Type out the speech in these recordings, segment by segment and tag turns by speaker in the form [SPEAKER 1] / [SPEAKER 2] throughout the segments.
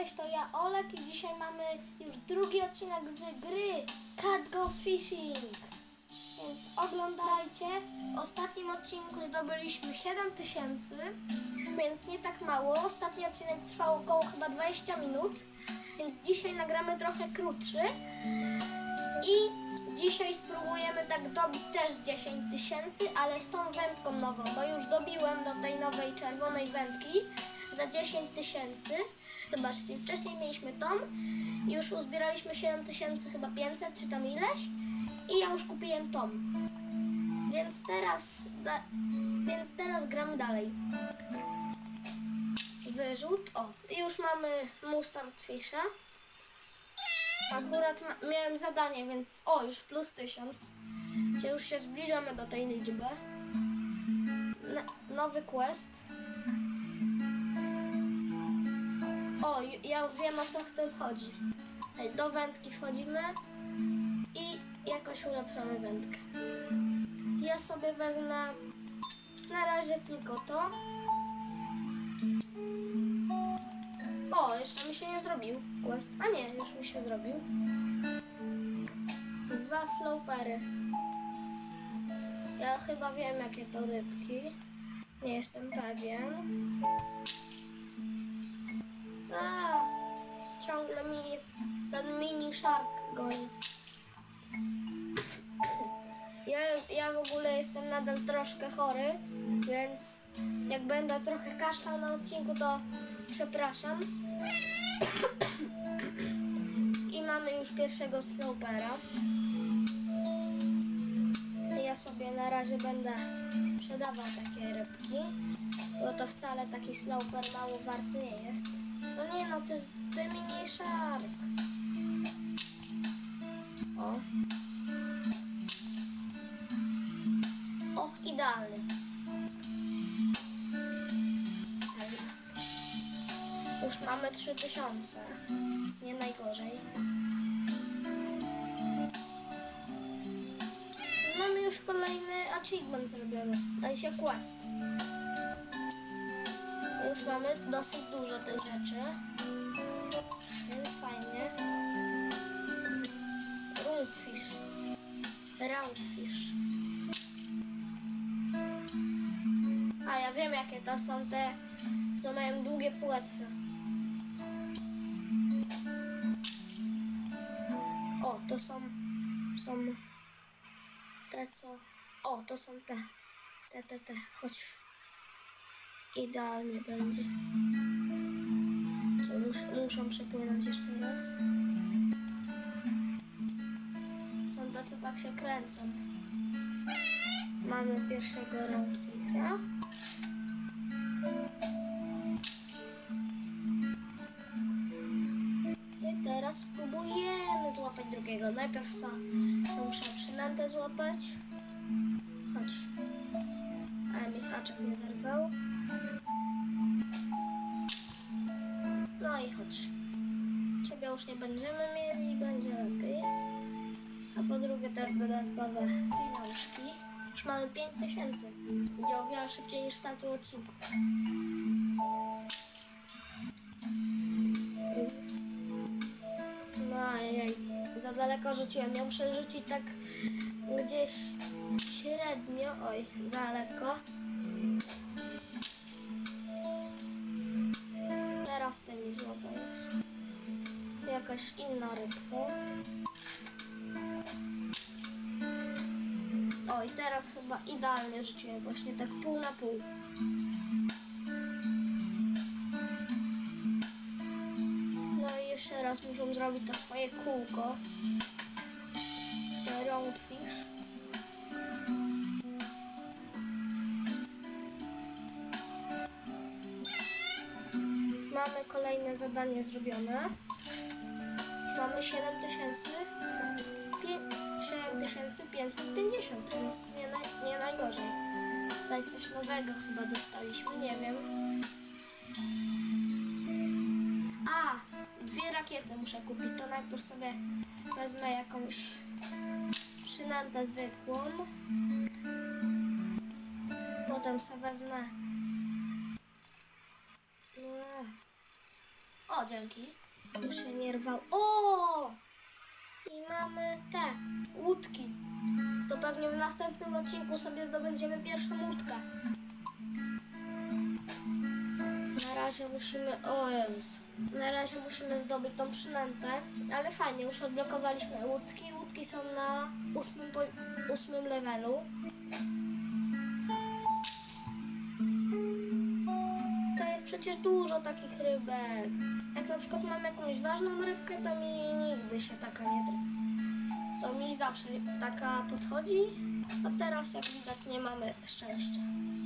[SPEAKER 1] Cześć, to ja Olek i dzisiaj mamy już drugi odcinek z gry Cat Goes Fishing. Więc oglądajcie. W ostatnim odcinku zdobyliśmy 7000, więc nie tak mało. Ostatni odcinek trwał około chyba 20 minut, więc dzisiaj nagramy trochę krótszy. I dzisiaj spróbujemy tak dobić też 10 000, ale z tą wędką nową, bo już dobiłem do tej nowej czerwonej wędki za 10 000. Zobaczcie, wcześniej mieliśmy tą i już uzbieraliśmy 7500 chyba 500 czy tam ileś i ja już kupiłem tą. Więc teraz gramy dalej. Wyrzut. O, i już mamy Mustard Fisha. Akurat miałem zadanie, więc już plus 1000. Gdzie już się zbliżamy do tej liczby. Nowy quest. Ja wiem, o co w tym chodzi. Do wędki wchodzimy i jakoś ulepszamy wędkę. Ja sobie wezmę na razie tylko to. Jeszcze mi się nie zrobił quest. A nie, już mi się zrobił. 2 slopery. Ja chyba wiem, jakie to rybki. Nie jestem pewien. Ciągle mi ten mini shark goni. Ja w ogóle jestem nadal troszkę chory, więc jak będę trochę kaszlał na odcinku, to przepraszam. I mamy już pierwszego slopera. Ja sobie na razie będę sprzedawał takie rybki, bo to wcale taki sloper mało wart nie jest. No nie no, to jest mini shark. Idealny. Już mamy 3000, więc nie najgorzej. Mamy już kolejny achievement zrobiony, daj się quest. Już mamy dosyć dużo tych rzeczy, więc fajnie. Roundfish. A ja wiem, jakie to są te, co mają długie płetwy. To są te, co... to są te. Chodź. Idealnie będzie. Muszą przepłynąć jeszcze raz. Są te, co tak się kręcą. Mamy pierwszego roundfisha. I teraz spróbujemy złapać drugiego. Najpierw muszę przynętę złapać. Chodź. Ale mi haczek nie zerwał. No i chodź. Ciebie już nie będziemy mieli, będzie lepiej. A po drugie też dodatkowe pieniążki. Już mamy 5000. Idzie o wiele szybciej niż w tamtym odcinku. Za daleko rzuciłem. Ja muszę rzucić tak gdzieś średnio. Za daleko. Teraz ty mi złapałeś. Jakaś inna rybka. I teraz chyba idealnie rzuciłem. Właśnie tak pół na pół. Jeszcze raz muszą zrobić to swoje kółko. Roundfish. Mamy kolejne zadanie zrobione. Już mamy 7550, więc nie najgorzej. Tutaj coś nowego chyba dostaliśmy, nie wiem. 2 rakiety muszę kupić, to najpierw sobie wezmę jakąś przynętę zwykłą. Potem sobie wezmę dzięki. Już się nie rwał. O! I mamy te łódki. To pewnie w następnym odcinku sobie zdobędziemy pierwszą łódkę. Na razie musimy... O Jezus. Na razie musimy zdobyć tą przynętę. Ale fajnie, już odblokowaliśmy łódki. Łódki są na 8 levelu. To jest przecież dużo takich rybek. Jak na przykład mam jakąś ważną rybkę, to mi nigdy się taka nie da. To mi zawsze taka podchodzi, a teraz jak widać nie mamy szczęścia.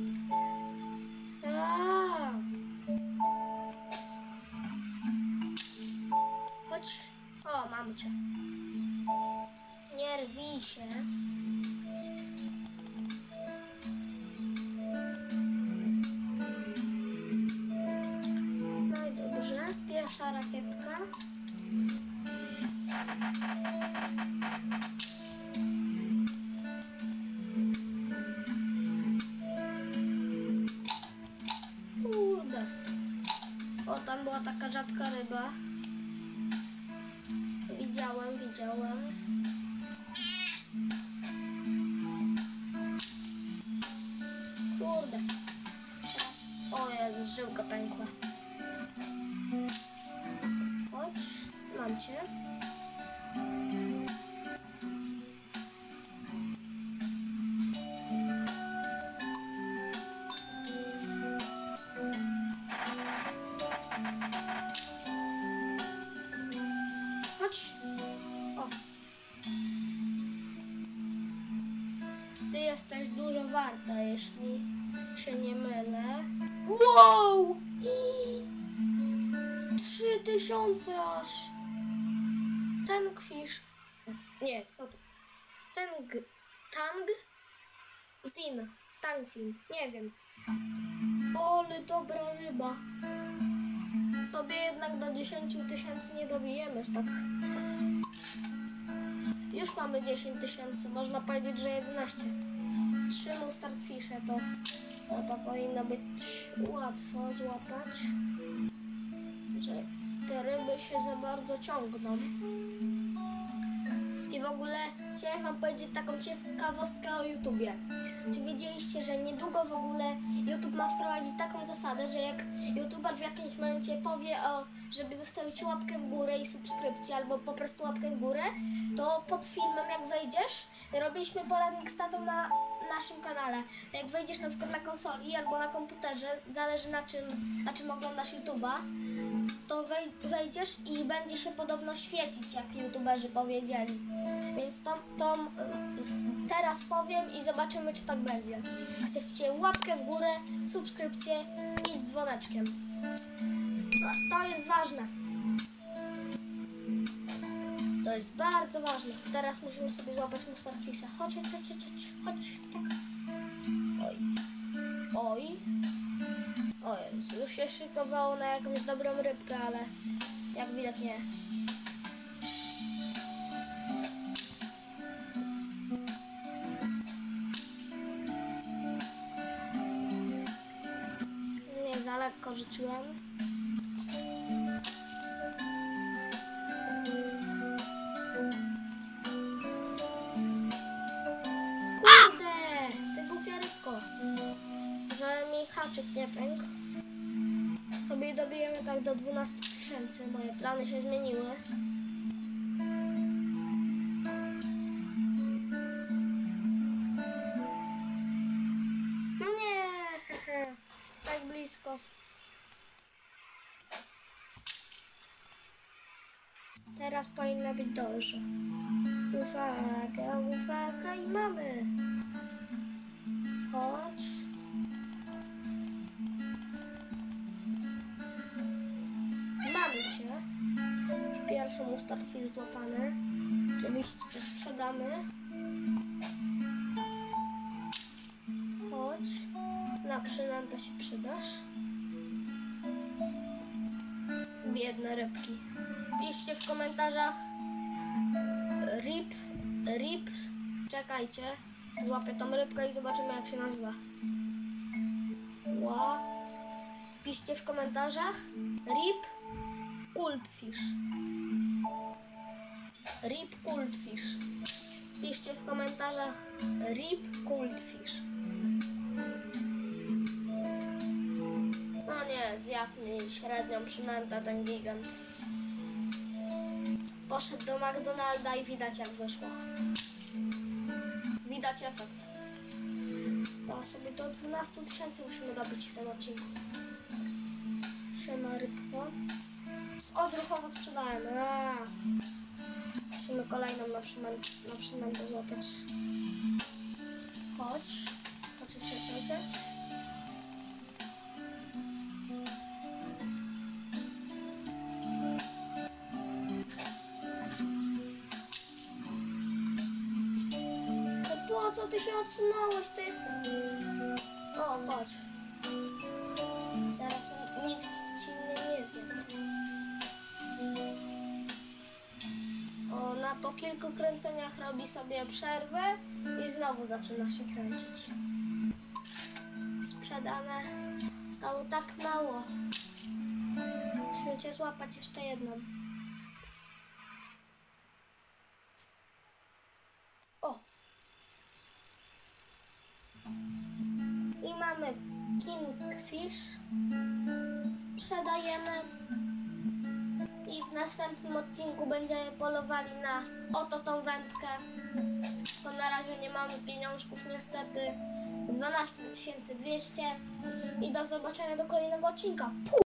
[SPEAKER 1] Chodź. O, mam cię. Nie rwij się. No i dobrze. Pierwsza rakietka. Kurde. O, tam była taka rzadka ryba. Widziałem. Kurde. Teraz. O Jezus, żyłka pękła. Chodź, mam cię. Chodź. O. Ty jesteś dużo warta, jeśli się nie mylę. Wow! 3000 aż. Tankfish. Nie, co to? Tankfin. Nie wiem. Ale dobra ryba. Sobie jednak do 10 000 nie dobijemy, tak. Już mamy 10 000, można powiedzieć, że 11. 3 mustardfisze to powinno być łatwo złapać. Że te ryby się za bardzo ciągną. I w ogóle chciałem wam powiedzieć taką ciekawostkę o YouTubie. Czy wiedzieliście, że niedługo w ogóle YouTube ma wprowadzić taką zasadę, że jak YouTuber w jakimś momencie powie żeby zostawić łapkę w górę i subskrypcję, albo po prostu łapkę w górę, to pod filmem jak wejdziesz, robiliśmy poradnik z tatą na naszym kanale. Jak wejdziesz na przykład na konsoli albo na komputerze, zależy na czym oglądasz YouTube'a, to wejdziesz i będzie się podobno świecić, jak YouTuberzy powiedzieli. Więc teraz powiem i zobaczymy, czy tak będzie. Zostawcie łapkę w górę, subskrypcję i z dzwoneczkiem. To jest ważne. To jest bardzo ważne. Teraz musimy sobie złapać mustardfisha. Chodź. Tak. Oj. O Jezu, już się szykowało na jakąś dobrą rybkę, ale jak widać nie. Nie, za lekko rzuciłem. Kurde, ty głupia rybko. Że mi haczyk nie pękł. Sobie dobijemy tak do 12 000. Moje plany się zmieniły. No nie, tak blisko. Teraz powinno być dobrze. Uwaga i mamy. Chodź. Mamy cię. Już pierwszy mustardfish złapany. Oczywiście sprzedamy. Chodź. Na przynętę się przydasz. Biedne rybki. Piszcie w komentarzach rip. Czekajcie. Złapię tą rybkę i zobaczymy, jak się nazywa. Piszcie w komentarzach rip Cultfish. Rip Cultfish. Piszcie w komentarzach Rip Cultfish. No nie, zjadł mi średnią przynętę ten gigant. Poszedł do McDonalda i widać jak wyszło. Widać efekt. To sobie do 12 tysięcy musimy dobić w tym odcinku. Trzyma rybko. Odruchowo sprzedajemy. Musimy kolejną na przynętę złapać. Chodź. Chodźcie. Po co ty się odsunąłeś, ty? O, chodź. Zaraz nikt ci nie zjadł. O, po kilku kręceniach robi sobie przerwę i znowu zaczyna się kręcić. Sprzedane. Stało tak mało. Musimy cię złapać jeszcze jedną. O! I mamy Kingfish. Sprzedajemy. I w następnym odcinku będziemy polowali na oto tą wędkę. Bo na razie nie mamy pieniążków niestety. 12 200. I do zobaczenia do kolejnego odcinka.